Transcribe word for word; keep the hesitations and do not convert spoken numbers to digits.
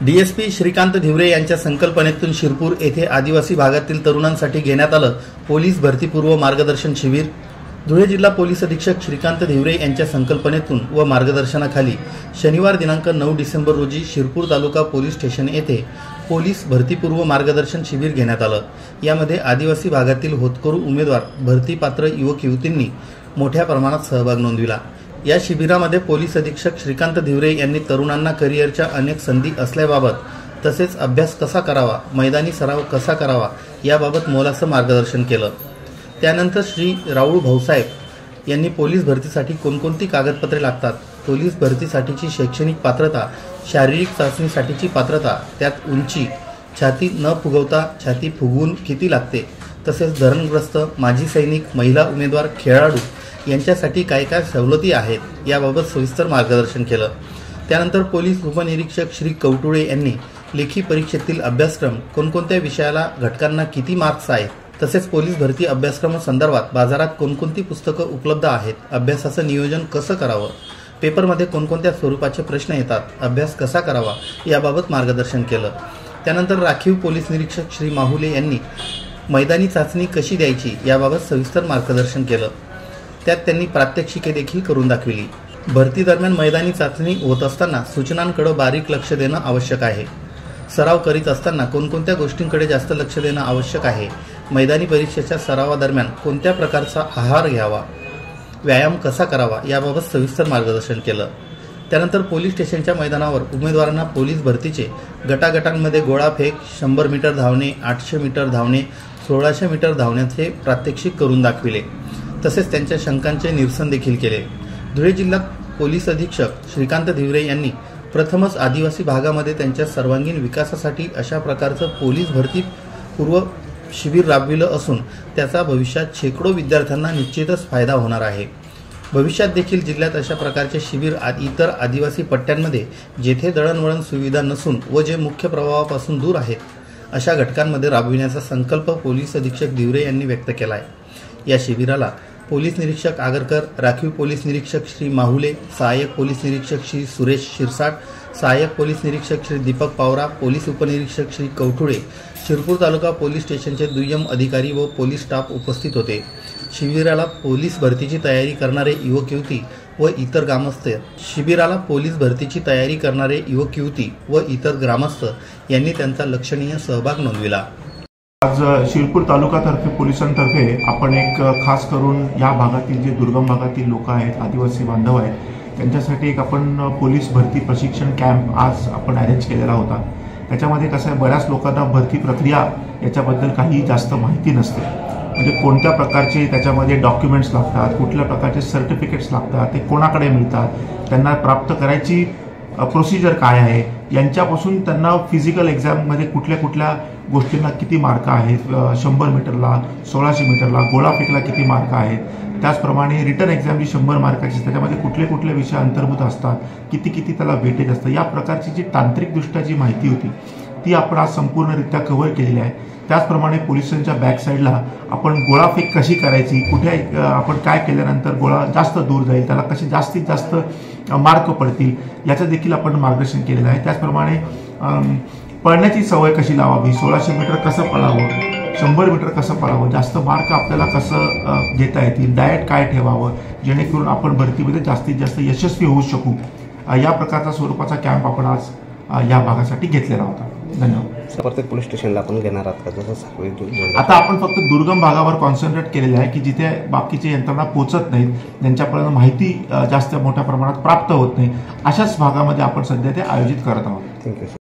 DSP Shrikant Dhiware यांच्या संकल्पनेतून शिरपूर येथे आदिवासी भागातील तरुणांसाठी घेण्यात आलं पोलीस भरतीपूर्व मार्गदर्शन शिबिर। धुळे जिल्हा पोलीस अधीक्षक श्रीकांत धिवरे यांच्या संकल्पनेतून व मार्गदर्शनाखाली शनिवार दिनांक नऊ डिसेंबर रोजी शिरपूर तालुका पोलीस स्टेशन येथे पोलीस भरतीपूर्व मार्गदर्शन शिबिर घेण्यात आलं। यामध्ये आदिवासी भागातील होतकरू उमेदवार भरतीपात्र युवक युवतींनी मोठ्या प्रमाणात सहभाग नोंदविला। या शिबिरामध्ये पोलीस अधीक्षक श्रीकांत धिवरे यांनी तरुणांना करिअरच्या अनेक संधी असल्याबाबत तसेच अभ्यास कसा करावा, मैदानी सराव कसा करावा याबाबत मोलाचं मार्गदर्शन केलं। त्यानंतर श्री राऊळ भाऊसाहेब यांनी पोलीस भरतीसाठी कोणकोणती कागदपत्रे लागतात, पोलीस भरतीसाठीची शैक्षणिक पात्रता, शारीरिक चाचणीसाठीची पात्रता, त्यात उंची, छाती न फुगवता छाती फुगवून किती लागते, तसेच धरणग्रस्त, माजी सैनिक, महिला उमेदवार, खेळाडू यांच्यासाठी काय काय सवलती आहेत याबाबत सविस्तर मार्गदर्शन केलं। त्यानंतर पोलीस उपनिरीक्षक श्री कवटुळे यांनी लेखी परीक्षेतील अभ्यासक्रम, कोणकोणत्या विषयाला घटकांना किती मार्क्स आहेत, तसेच पोलीस भरती अभ्यासक्रमासंदर्भात बाजारात कोणकोणती पुस्तकं उपलब्ध आहेत, अभ्यासाचं नियोजन कसं करावं, पेपरमध्ये कोणकोणत्या स्वरूपाचे प्रश्न येतात, अभ्यास कसा करावा याबाबत मार्गदर्शन केलं। त्यानंतर राखीव पोलीस निरीक्षक श्री माहुले यांनी मैदानी चाचणी कशी द्यायची याबाबत सविस्तर मार्गदर्शन केलं। त्यात त्यांनी प्रात्यक्षिके देखील करून दाखविली। भरती दरम्यान मैदानी चाचणी होत असताना सूचनांकडे बारीक लक्ष देणं आवश्यक आहे। सराव करीत असताना कोणकोणत्या गोष्टींकडे जास्त लक्ष देणं आवश्यक आहे, मैदानी परीक्षेच्या सरावादरम्यान कोणत्या प्रकारचा आहार घ्यावा, व्यायाम कसा करावा याबाबत सविस्तर मार्गदर्शन केलं। त्यानंतर पोलीस स्टेशनच्या मैदानावर उमेदवारांना पोलीस भरतीचे गटागटांमध्ये गोळाफेक, शंभर मीटर धावणे, आठशे मीटर धावणे, सोळाशे मीटर धावण्याचे प्रात्यक्षिक करून दाखविले। तसेच त्यांच्या शंकांचे निरसन देखील केले। धुळे जिल्हा पोलीस अधीक्षक श्रीकांत धिवरे यांनी प्रथमच आदिवासी भागामध्ये त्यांच्या सर्वांगीण विकासासाठी अशा प्रकारचं पोलीस भरती पूर्व शिबिर राबविलं असून त्याचा भविष्यात शेकडो विद्यार्थ्यांना निश्चितच फायदा होणार आहे। भविष्यात देखील जिल्ह्यात अशा प्रकारचे शिबिर इतर आदिवासी पट्ट्यांमध्ये जेथे दळणवळण सुविधा नसून व जे मुख्य प्रवाहापासून दूर आहेत अशा घटकांमध्ये राबविण्याचा संकल्प पोलीस अधीक्षक धिवरे यांनी व्यक्त केला आहे। या शिबिराला पोलीस निरीक्षक आगरकर, राखीव पोलीस निरीक्षक श्री माहुले, सहाय्यक पोलीस निरीक्षक श्री सुरेश शिरसाट, सहाय्यक पोलीस निरीक्षक श्री दीपक पावरा, पोलीस उपनिरीक्षक श्री कवठुळे, शिरपूर तालुका पोलीस स्टेशनचे दुय्यम अधिकारी व पोलीस स्टाफ उपस्थित होते। शिबिराला पोलीस भरतीची तयारी करणारे युवक युवती व इतर ग्रामस्थ शिबिराला पोलीस भरतीची तयारी करणारे युवक युवती व इतर ग्रामस्थ यांनी त्यांचा लक्षणीय सहभाग नोंदविला। आज शिरपूर तालुकातर्फे पोलिसांतर्फे आपण एक खास करून या भागातील जे दुर्गम भागातील लोक आहेत, आदिवासी बांधव आहेत, त्यांच्यासाठी एक आपण पोलीस भरती प्रशिक्षण कॅम्प आज आपण अरेंज केलेला होता। त्याच्यामध्ये कसं आहे, बऱ्याच लोकांना भरती प्रक्रिया याच्याबद्दल काही जास्त माहिती नसते, म्हणजे कोणत्या प्रकारचे त्याच्यामध्ये डॉक्युमेंट्स लागतात, कुठल्या प्रकारचे सर्टिफिकेट्स लागतात, ते कोणाकडे मिळतात, त्यांना प्राप्त करायची प्रोसिजर काय आहे, यांच्यापासून त्यांना फिजिकल एक्झाममध्ये कुठल्या कुठल्या गोष्टींना किती मार्क आहेत, शंभर मीटरला, सोळाशे मीटरला, गोळाफेकला किती मार्क आहेत, त्याचप्रमाणे रिटर्न एक्झाम जी शंभर मार्काची त्याच्यामध्ये कुठले कुठले विषय अंतर्भूत असतात, किती किती त्याला वेटेज असतं, या प्रकारची जी तांत्रिकदृष्ट्या जी माहिती होती ती आपण आज संपूर्णरित्या कव्हर केलेली आहे। त्याचप्रमाणे पोलिसांच्या बॅक साईडला आपण गोळाफेक कशी करायची, कुठे आपण काय केल्यानंतर गोळा जास्त दूर जाईल, त्याला कसे जास्तीत जास्त मार्क पडतील याचं देखील आपण मार्गदर्शन केलेलं आहे। त्याचप्रमाणे पळण्याची सवय कशी लावावी, सोळाशे मीटर कसं पळावं, शंभर मीटर कसं पळावं, जास्त मार्क आपल्याला कसं घेता येतील, डाएट काय ठेवावं जेणेकरून आपण भरतीमध्ये जास्तीत जास्त यशस्वी होऊ शकू, या प्रकारचा स्वरूपाचा कॅम्प आपण आज या भागासाठी घेतलेला होता। धन्यवाद। प्रत्येक पोलीस स्टेशनला आपण घेणार आहात का? जसं आता आपण फक्त दुर्गम भागावर कॉन्सन्ट्रेट केलेले आहे की जिथे बाकीचे यंत्रणा पोहोचत नाहीत, ज्यांच्यापर्यंत माहिती जास्त मोठ्या प्रमाणात प्राप्त होत नाही, अशाच भागामध्ये आपण सध्या ते आयोजित करत आहोत। थँक्यू।